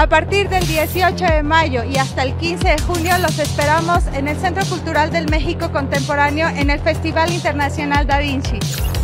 A partir del 18 de mayo y hasta el 15 de junio los esperamos en el Centro Cultural del México Contemporáneo en el Festival Internacional Da Vinci.